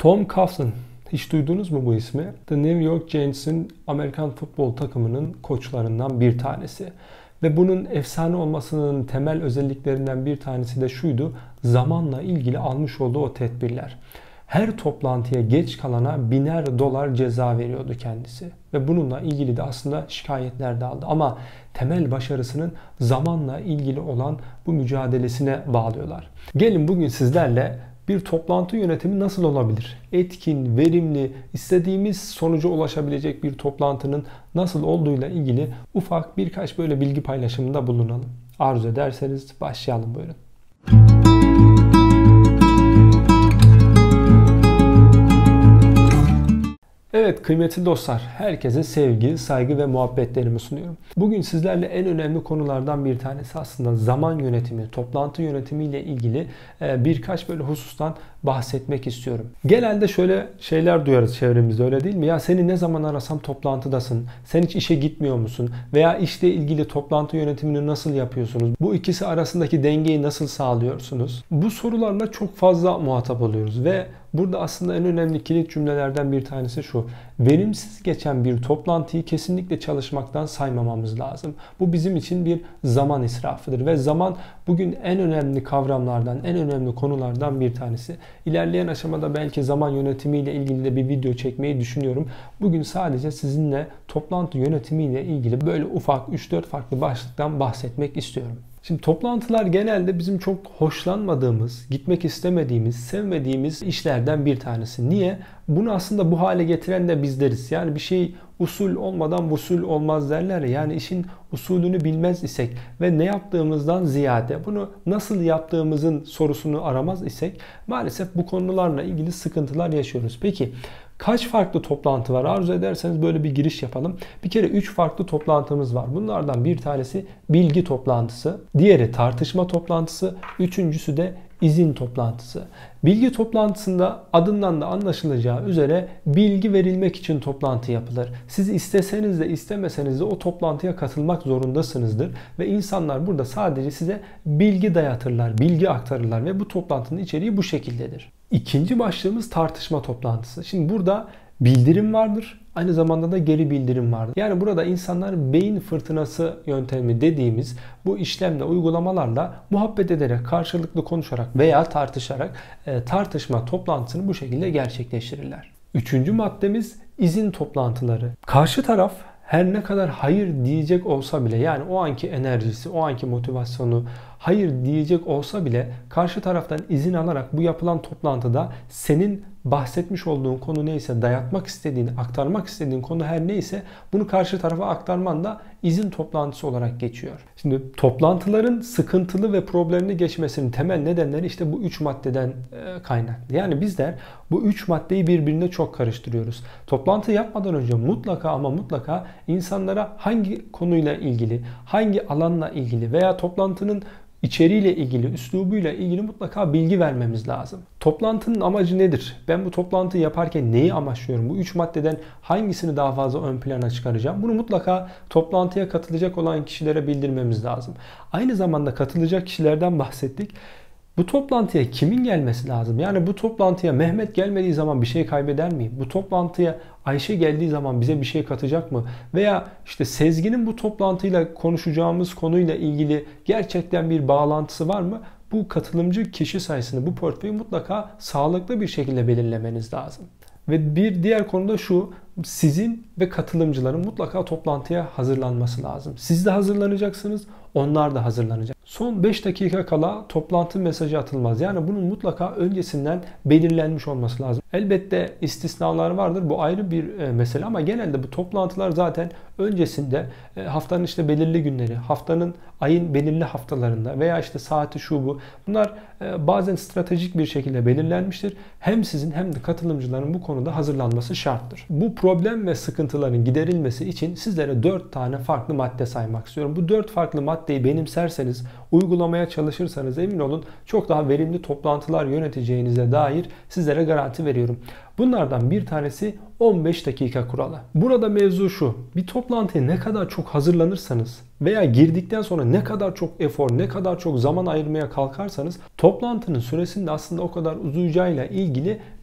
Tom Coughlin. Hiç duydunuz mu bu ismi? The New York Giants'in Amerikan futbol takımının koçlarından bir tanesi. Ve bunun efsane olmasının temel özelliklerinden bir tanesi de şuydu. Zamanla ilgili almış olduğu o tedbirler. Her toplantıya geç kalana $1000'er ceza veriyordu kendisi. Ve bununla ilgili de aslında şikayetler de aldı. Ama temel başarısının zamanla ilgili olan bu mücadelesine bağlıyorlar. Gelin bugün sizlerle bir toplantı yönetimi nasıl olabilir? Etkin, verimli, istediğimiz sonuca ulaşabilecek bir toplantının nasıl olduğuyla ilgili ufak birkaç böyle bilgi paylaşımında bulunalım. Arzu ederseniz başlayalım, buyurun. Evet kıymetli dostlar, herkese sevgi, saygı ve muhabbetlerimi sunuyorum. Bugün sizlerle en önemli konulardan bir tanesi aslında zaman yönetimi, toplantı yönetimi ile ilgili birkaç böyle husustan bahsetmek istiyorum. Genelde şöyle şeyler duyarız çevremizde, öyle değil mi? Ya seni ne zaman arasam toplantıdasın, sen hiç işe gitmiyor musun? Veya işle ilgili toplantı yönetimini nasıl yapıyorsunuz? Bu ikisi arasındaki dengeyi nasıl sağlıyorsunuz? Bu sorularla çok fazla muhatap oluyoruz ve burada aslında en önemli kilit cümlelerden bir tanesi şu. Verimsiz geçen bir toplantıyı kesinlikle çalışmaktan saymamamız lazım. Bu bizim için bir zaman israfıdır ve zaman bugün en önemli kavramlardan, en önemli konulardan bir tanesi. İlerleyen aşamada belki zaman yönetimiyle ilgili de bir video çekmeyi düşünüyorum. Bugün sadece sizinle toplantı yönetimiyle ilgili böyle ufak 3-4 farklı başlıktan bahsetmek istiyorum. Şimdi toplantılar genelde bizim çok hoşlanmadığımız, gitmek istemediğimiz, sevmediğimiz işlerden bir tanesi. Niye? Bunu aslında bu hale getiren de bizleriz. Yani bir şey usul olmadan vusul olmaz derler ya. Yani işin usulünü bilmez isek ve ne yaptığımızdan ziyade bunu nasıl yaptığımızın sorusunu aramaz isek maalesef bu konularla ilgili sıkıntılar yaşıyoruz. Peki kaç farklı toplantı var? Arzu ederseniz böyle bir giriş yapalım. Bir kere 3 farklı toplantımız var. Bunlardan bir tanesi bilgi toplantısı, diğeri tartışma toplantısı, üçüncüsü de izin toplantısı. Bilgi toplantısında adından da anlaşılacağı üzere bilgi verilmek için toplantı yapılır. Siz isteseniz de istemeseniz de o toplantıya katılmak zorundasınızdır. Ve insanlar burada sadece size bilgi dayatırlar, bilgi aktarırlar ve bu toplantının içeriği bu şekildedir. İkinci başlığımız tartışma toplantısı. Şimdi burada bildirim vardır. Aynı zamanda da geri bildirim vardır. Yani burada insanlar beyin fırtınası yöntemi dediğimiz bu işlemle, uygulamalarla muhabbet ederek, karşılıklı konuşarak veya tartışarak tartışma toplantısını bu şekilde gerçekleştirirler. Üçüncü maddemiz izin toplantıları. Karşı taraf her ne kadar hayır diyecek olsa bile, yani o anki enerjisi, o anki motivasyonu hayır diyecek olsa bile karşı taraftan izin alarak bu yapılan toplantıda senin bahsetmiş olduğun konu neyse, dayatmak istediğin, aktarmak istediğin konu her neyse bunu karşı tarafa aktarman da izin toplantısı olarak geçiyor. Şimdi toplantıların sıkıntılı ve problemli geçmesinin temel nedenleri işte bu 3 maddeden kaynaklı. Yani bizler bu 3 maddeyi birbirine çok karıştırıyoruz. Toplantı yapmadan önce mutlaka ama mutlaka insanlara hangi konuyla ilgili, hangi alanla ilgili veya toplantının İçeriğiyle ilgili, üslubuyla ilgili mutlaka bilgi vermemiz lazım. Toplantının amacı nedir? Ben bu toplantıyı yaparken neyi amaçlıyorum? Bu 3 maddeden hangisini daha fazla ön plana çıkaracağım? Bunu mutlaka toplantıya katılacak olan kişilere bildirmemiz lazım. Aynı zamanda katılacak kişilerden bahsettik. Bu toplantıya kimin gelmesi lazım? Yani bu toplantıya Mehmet gelmediği zaman bir şey kaybeder miyim? Bu toplantıya Ayşe geldiği zaman bize bir şey katacak mı? Veya işte Sezgin'in bu toplantıyla konuşacağımız konuyla ilgili gerçekten bir bağlantısı var mı? Bu katılımcı kişi sayısını, bu portföyü mutlaka sağlıklı bir şekilde belirlemeniz lazım. Ve bir diğer konu da şu, sizin ve katılımcıların mutlaka toplantıya hazırlanması lazım. Siz de hazırlanacaksınız, onlar da hazırlanacak. Son 5 dakika kala toplantı mesajı atılmaz. Yani bunun mutlaka öncesinden belirlenmiş olması lazım. Elbette istisnalar vardır. Bu ayrı bir mesele ama genelde bu toplantılar zaten öncesinde haftanın işte belirli günleri, haftanın, ayın belirli haftalarında veya işte saati şu bu. Bunlar bazen stratejik bir şekilde belirlenmiştir. Hem sizin hem de katılımcıların bu konuda hazırlanması şarttır. Bu problem ve sıkıntıların giderilmesi için sizlere 4 tane farklı madde saymak istiyorum. Bu 4 farklı maddeyi benimserseniz, uygulamaya çalışırsanız emin olun çok daha verimli toplantılar yöneteceğinize dair sizlere garanti veriyorum. Bunlardan bir tanesi 15 dakika kuralı. Burada mevzu şu: bir toplantıya ne kadar çok hazırlanırsanız veya girdikten sonra ne kadar çok efor, ne kadar çok zaman ayırmaya kalkarsanız toplantının süresinde aslında o kadar uzayacağıyla ilgili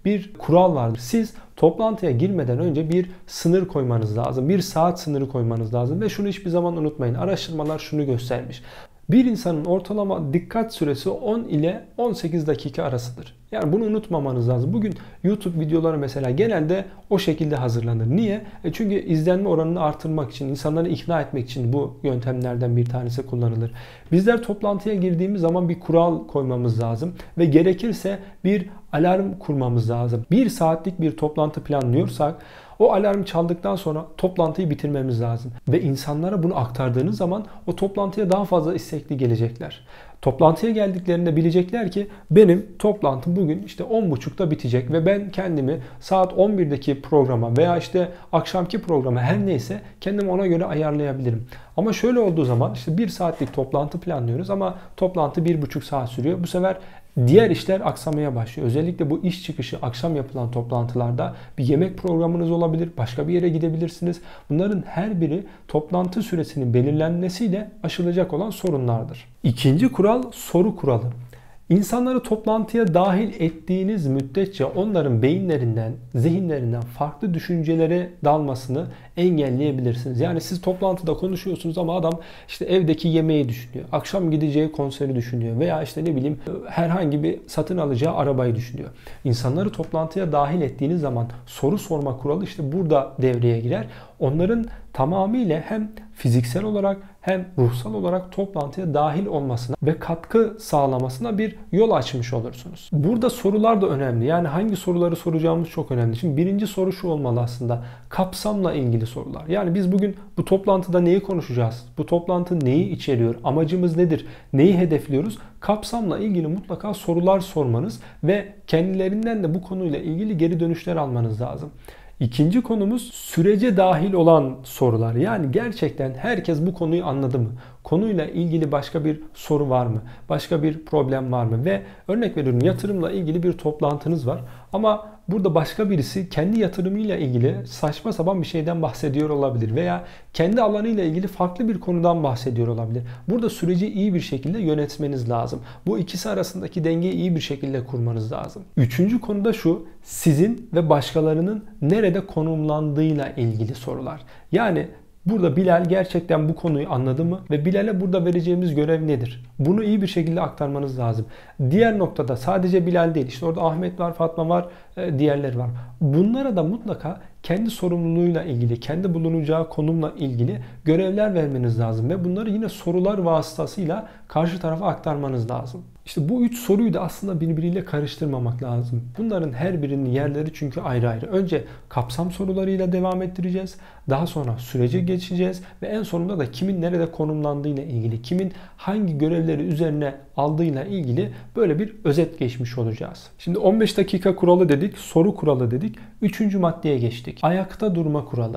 bir kural vardır. Siz toplantıya girmeden önce bir sınır koymanız lazım. Bir saat sınırı koymanız lazım ve şunu hiçbir zaman unutmayın. Araştırmalar şunu göstermiş. Bir insanın ortalama dikkat süresi 10 ile 18 dakika arasıdır. Yani bunu unutmamanız lazım. Bugün YouTube videoları mesela genelde o şekilde hazırlanır. Niye? Çünkü izlenme oranını artırmak için, insanları ikna etmek için bu yöntemlerden bir tanesi kullanılır. Bizler toplantıya girdiğimiz zaman bir kural koymamız lazım ve gerekirse bir alarm kurmamız lazım. 1 saatlik bir toplantı planlıyorsak o alarm çaldıktan sonra toplantıyı bitirmemiz lazım. Ve insanlara bunu aktardığınız zaman o toplantıya daha fazla istekli gelecekler. Toplantıya geldiklerinde bilecekler ki benim toplantım bugün işte 10.30'da bitecek ve ben kendimi saat 11'deki programa veya işte akşamki programa her neyse kendimi ona göre ayarlayabilirim. Ama şöyle olduğu zaman işte 1 saatlik toplantı planlıyoruz ama toplantı 1,5 saat sürüyor. Bu sefer diğer işler aksamaya başlıyor. Özellikle bu iş çıkışı akşam yapılan toplantılarda bir yemek programınız olabilir, başka bir yere gidebilirsiniz. Bunların her biri toplantı süresinin belirlenmesiyle aşılacak olan sorunlardır. İkinci kural soru kuralı. İnsanları toplantıya dahil ettiğiniz müddetçe onların beyinlerinden, zihinlerinden farklı düşüncelere dalmasını engelleyebilirsiniz. Yani siz toplantıda konuşuyorsunuz ama adam işte evdeki yemeği düşünüyor. Akşam gideceği konseri düşünüyor veya işte ne bileyim herhangi bir satın alacağı arabayı düşünüyor. İnsanları toplantıya dahil ettiğiniz zaman soru sorma kuralı işte burada devreye girer. Onların tamamıyla hem fiziksel olarak hem ruhsal olarak toplantıya dahil olmasına ve katkı sağlamasına bir yol açmış olursunuz. Burada sorular da önemli. Yani hangi soruları soracağımız çok önemli. Şimdi birinci soru şu olmalı aslında. Kapsamla ilgili sorular. Yani biz bugün bu toplantıda neyi konuşacağız? Bu toplantı neyi içeriyor? Amacımız nedir? Neyi hedefliyoruz? Kapsamla ilgili mutlaka sorular sormanız ve kendilerinden de bu konuyla ilgili geri dönüşler almanız lazım. İkinci konumuz sürece dahil olan sorular. Yani gerçekten herkes bu konuyu anladı mı? Konuyla ilgili başka bir soru var mı? Başka bir problem var mı? Ve örnek veriyorum yatırımla ilgili bir toplantınız var. Ama burada başka birisi kendi yatırımıyla ilgili saçma sapan bir şeyden bahsediyor olabilir. Veya kendi alanıyla ilgili farklı bir konudan bahsediyor olabilir. Burada süreci iyi bir şekilde yönetmeniz lazım. Bu ikisi arasındaki dengeyi iyi bir şekilde kurmanız lazım. Üçüncü konu da şu. Sizin ve başkalarının nerede konumlandığıyla ilgili sorular. Yani burada Bilal gerçekten bu konuyu anladı mı? Ve Bilal'e burada vereceğimiz görev nedir? Bunu iyi bir şekilde aktarmanız lazım. Diğer noktada sadece Bilal değil. İşte orada Ahmet var, Fatma var, diğerleri var. Bunlara da mutlaka kendi sorumluluğuyla ilgili, kendi bulunacağı konumla ilgili görevler vermeniz lazım. Ve bunları yine sorular vasıtasıyla karşı tarafa aktarmanız lazım. İşte bu 3 soruyu da aslında birbiriyle karıştırmamak lazım. Bunların her birinin yerleri çünkü ayrı ayrı. Önce kapsam sorularıyla devam ettireceğiz. Daha sonra sürece geçeceğiz. Ve en sonunda da kimin nerede konumlandığıyla ilgili, kimin hangi görevleri üzerine aldığıyla ilgili böyle bir özet geçmiş olacağız. Şimdi 15 dakika kuralı dedik, soru kuralı dedik. 3. maddeye geçtik. Ayakta durma kuralı.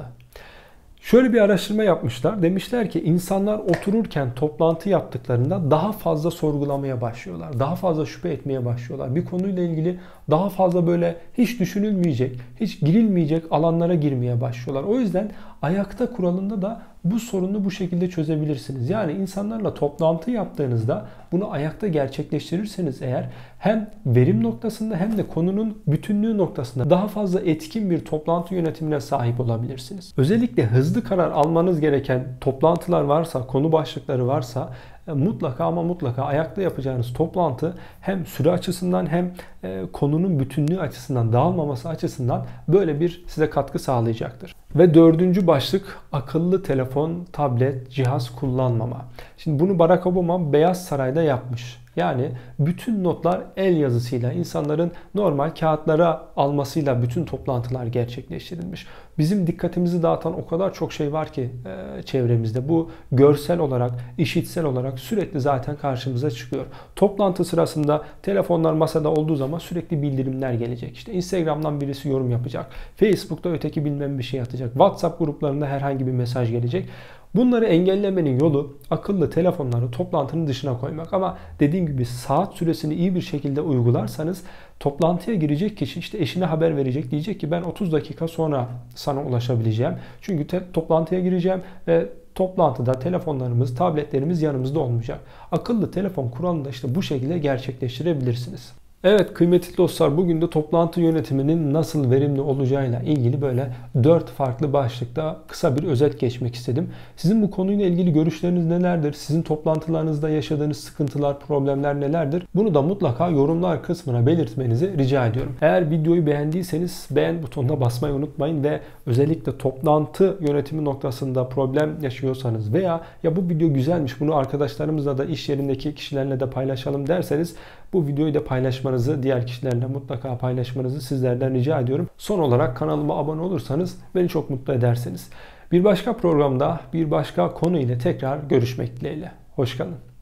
Şöyle bir araştırma yapmışlar. Demişler ki insanlar otururken toplantı yaptıklarında daha fazla sorgulamaya başlıyorlar. Daha fazla şüphe etmeye başlıyorlar. Bir konuyla ilgili daha fazla böyle hiç düşünülmeyecek, hiç girilmeyecek alanlara girmeye başlıyorlar. O yüzden ayakta kuralında da bu sorunu bu şekilde çözebilirsiniz. Yani insanlarla toplantı yaptığınızda bunu ayakta gerçekleştirirseniz eğer hem verim noktasında hem de konunun bütünlüğü noktasında daha fazla etkin bir toplantı yönetimine sahip olabilirsiniz. Özellikle hızlı karar almanız gereken toplantılar varsa, konu başlıkları varsa mutlaka ama mutlaka ayakta yapacağınız toplantı hem süre açısından hem konunun bütünlüğü açısından, dağılmaması açısından böyle bir size katkı sağlayacaktır. Ve 4. başlık akıllı telefon, tablet, cihaz kullanmama. Şimdi bunu Barack Obama Beyaz Saray'da yapmış. Yani bütün notlar el yazısıyla, insanların normal kağıtlara almasıyla bütün toplantılar gerçekleştirilmiş. Bizim dikkatimizi dağıtan o kadar çok şey var ki çevremizde. Bu görsel olarak, işitsel olarak sürekli zaten karşımıza çıkıyor. Toplantı sırasında telefonlar masada olduğu zaman sürekli bildirimler gelecek. İşte Instagram'dan birisi yorum yapacak. Facebook'ta öteki bilmem bir şey atacak. WhatsApp gruplarında herhangi bir mesaj gelecek. Bunları engellemenin yolu akıllı telefonları toplantının dışına koymak. Ama dediğim gibi saat süresini iyi bir şekilde uygularsanız toplantıya girecek kişi işte eşine haber verecek. Diyecek ki ben 30 dakika sonra sana ulaşabileceğim. Çünkü toplantıya gireceğim ve toplantıda telefonlarımız, tabletlerimiz yanımızda olmayacak. Akıllı telefon kuralını da işte bu şekilde gerçekleştirebilirsiniz. Evet kıymetli dostlar, bugün de toplantı yönetiminin nasıl verimli olacağıyla ilgili böyle 4 farklı başlıkta kısa bir özet geçmek istedim. Sizin bu konuyla ilgili görüşleriniz nelerdir? Sizin toplantılarınızda yaşadığınız sıkıntılar, problemler nelerdir? Bunu da mutlaka yorumlar kısmına belirtmenizi rica ediyorum. Eğer videoyu beğendiyseniz beğen butonuna basmayı unutmayın ve özellikle toplantı yönetimi noktasında problem yaşıyorsanız veya ya bu video güzelmiş, bunu arkadaşlarımızla da iş yerindeki kişilerle de paylaşalım derseniz bu videoyu da paylaşmanızı, diğer kişilerle mutlaka paylaşmanızı sizlerden rica ediyorum. Son olarak kanalıma abone olursanız beni çok mutlu edersiniz. Bir başka programda bir başka konu ile tekrar görüşmek dileğiyle. Hoş kalın.